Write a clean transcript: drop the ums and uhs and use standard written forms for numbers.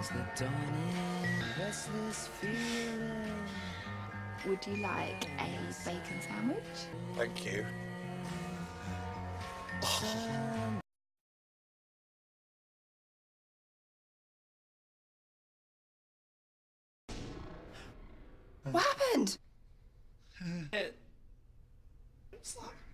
Would you like a bacon sandwich? Thank you. What happened? It's like